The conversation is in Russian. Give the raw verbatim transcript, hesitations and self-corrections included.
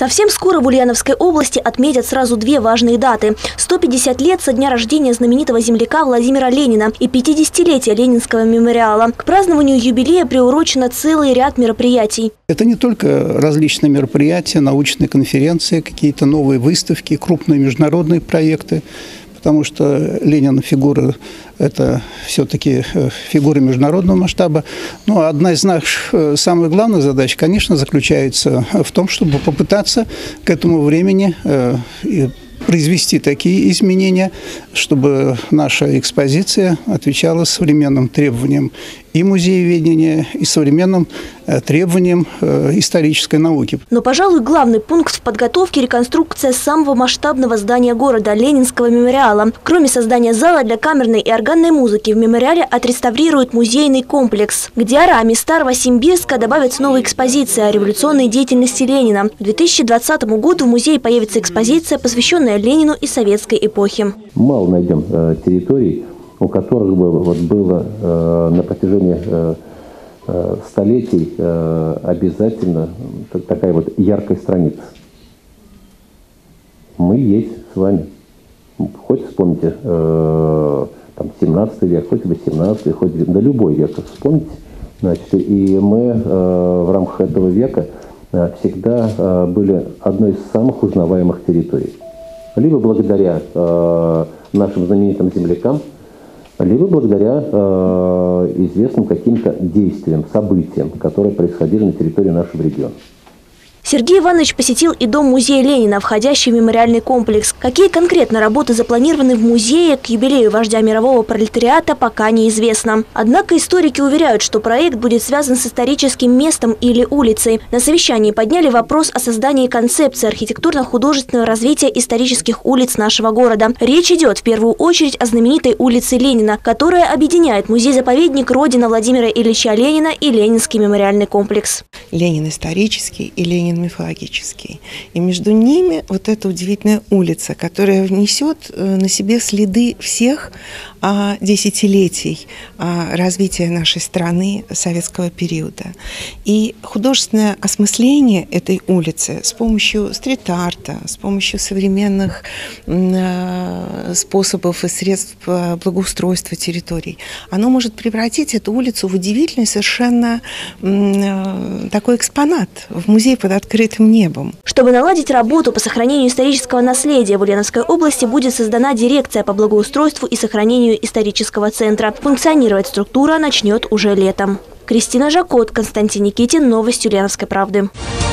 Совсем скоро в Ульяновской области отметят сразу две важные даты. сто пятьдесят лет со дня рождения знаменитого земляка Владимира Ленина и пятидесятилетие Ленинского мемориала. К празднованию юбилея приурочено целый ряд мероприятий. Это не только различные мероприятия, научные конференции, какие-то новые выставки, крупные международные проекты. Потому что Ленин фигура – это все-таки фигура международного масштаба. Но одна из наших самых главных задач, конечно, заключается в том, чтобы попытаться к этому времени произвести такие изменения, чтобы наша экспозиция отвечала современным требованиям и музееведения, и современным требованиям исторической науки. Но, пожалуй, главный пункт в подготовке – реконструкция самого масштабного здания города – Ленинского мемориала. Кроме создания зала для камерной и органной музыки, в мемориале отреставрируют музейный комплекс. К диораме старого Симбирска добавятся новые экспозиции о революционной деятельности Ленина. К две тысячи двадцатому году в музее появится экспозиция, посвященная Ленину и советской эпохе. Мало найдем э, территорий, у которых бы вот было э, на протяжении э, э, столетий э, обязательно такая вот яркая страница. Мы есть с вами. Хоть вспомните э, там, семнадцатый век, хоть восемнадцатый, хоть да любой век вспомните. Значит, и мы э, в рамках этого века э, всегда э, были одной из самых узнаваемых территорий. Либо благодаря э, нашим знаменитым землякам, либо благодаря э, известным каким-то действиям, событиям, которые происходили на территории нашего региона. Сергей Иванович посетил и дом-музей Ленина, входящий в мемориальный комплекс. Какие конкретно работы запланированы в музее к юбилею вождя мирового пролетариата, пока неизвестно. Однако историки уверяют, что проект будет связан с историческим местом или улицей. На совещании подняли вопрос о создании концепции архитектурно-художественного развития исторических улиц нашего города. Речь идет в первую очередь о знаменитой улице Ленина, которая объединяет музей-заповедник Родина Владимира Ильича Ленина и Ленинский мемориальный комплекс. Ленин исторический и Ленин мифологический. И между ними вот эта удивительная улица, которая внесет на себе следы всех а, десятилетий а, развития нашей страны советского периода. И художественное осмысление этой улицы с помощью стрит-арта, с помощью современных а, способов и средств благоустройства территорий, оно может превратить эту улицу в удивительный совершенно а, такой экспонат в музей под открытым небом. Чтобы наладить работу по сохранению исторического наследия, в Ульяновской области будет создана дирекция по благоустройству и сохранению исторического центра. Функционировать структура начнет уже летом. Кристина Жакот, Константин Никитин. Новости Ульяновской правды.